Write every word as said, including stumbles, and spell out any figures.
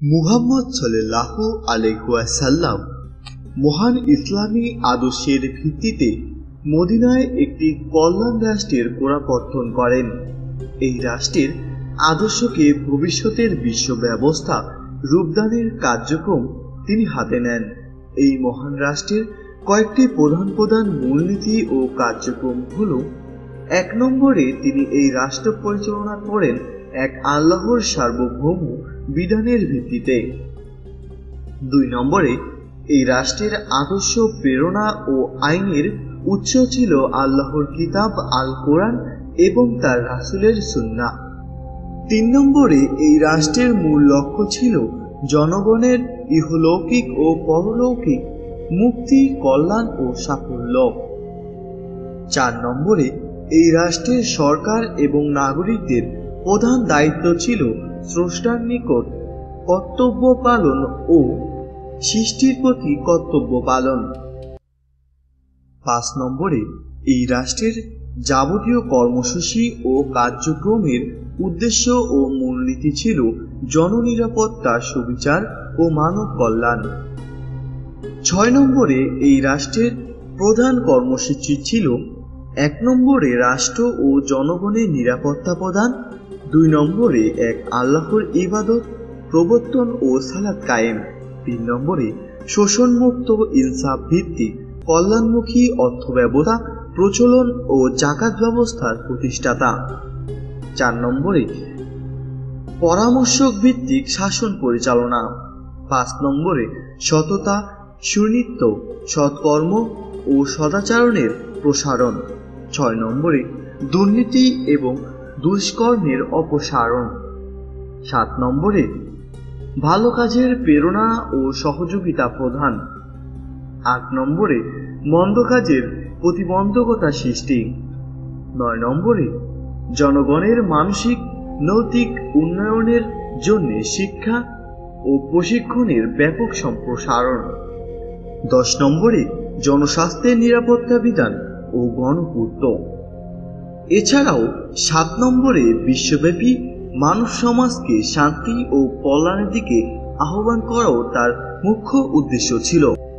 মুহাম্মদ সাল্লাল্লাহু আলাইহি ওয়াসাল্লাম মহান ইসলামী আদর্শের ভিত্তিতে মদিনায় একটি কল্যাণ রাষ্ট্রের গোড়াপত্তন করেন। এই রাষ্ট্রের আদর্শকে ভবিষ্যতের বিশ্ব ব্যবস্থা রূপদানের কার্যক্রম তিনি হাতে নেন। এই মহান রাষ্ট্রের কয়েকটি প্রধান প্রধান মূলনীতি ও কার্যক্রম হল: এক নম্বরে তিনি এই রাষ্ট্র পরিচালনা করেন এক আল্লাহর সার্বভৌম বিধানের ভিত্তিতে। দুই নম্বরে এই রাষ্ট্রের আদর্শ, প্রেরণা ও আইনের উৎস ছিল আল্লাহর কিতাব আল কোরআন এবং তার রাসূলের সুন্নাহ। তিন নম্বরে এই রাষ্ট্রের মূল লক্ষ্য ছিল জনগণের ইহলৌকিক ও পরলৌকিক মুক্তি, কল্যাণ ও সাফল্য। চার নম্বরে এই রাষ্ট্রের সরকার এবং নাগরিকদের প্রধান দায়িত্ব ছিল স্রষ্টার নিকট কর্তব্য পালন ও সৃষ্টির প্রতি কর্তব্য পালন। পাঁচ নম্বরে এই রাষ্ট্রের যাবতীয় কর্মসূচি ও কার্যক্রমের উদ্দেশ্য ও মূলনীতি ছিল জননিরাপত্তা, সুবিচার ও মানব কল্যাণ। ছয় নম্বরে এই রাষ্ট্রের প্রধান কর্মসূচি ছিল: এক নম্বরে রাষ্ট্র ও জনগণের নিরাপত্তা প্রদান, দুই নম্বরে এক আল্লাহর ইবাদত প্রবর্তন ও সালাত কায়েম, তিন নম্বরে শোষণমুক্ত ইনসাফ ভিত্তিক কল্যাণমুখী অর্থব্যবস্থা প্রচলন ও জাকাত ব্যবস্থার প্রতিষ্ঠাতা, চার নম্বরে পরামর্শক ভিত্তিক শাসন পরিচালনা, পাঁচ নম্বরে সততা, সুনিত্য, সৎকর্ম ও সদাচরণের প্রসারণ, ছয় নম্বরে দুর্নীতি এবং দুষ্কর্মের অপসারণ, সাত নম্বরে ভালো কাজের প্রেরণা ও সহযোগিতা প্রদান, আট নম্বরে মন্দ কাজের প্রতিবন্ধকতা সৃষ্টি, নয় নম্বরে জনগণের মানসিক নৈতিক উন্নয়নের জন্য শিক্ষা ও প্রশিক্ষণের ব্যাপক সম্প্রসারণ, দশ নম্বরে জনস্বাস্থ্যের নিরাপত্তা বিধান ও গণপূর্ত। এছাড়াও সাত নম্বরে বিশ্বব্যাপী মানব সমাজকে শান্তি ও কল্যাণের দিকে আহ্বান করাও তার মুখ্য উদ্দেশ্য ছিল।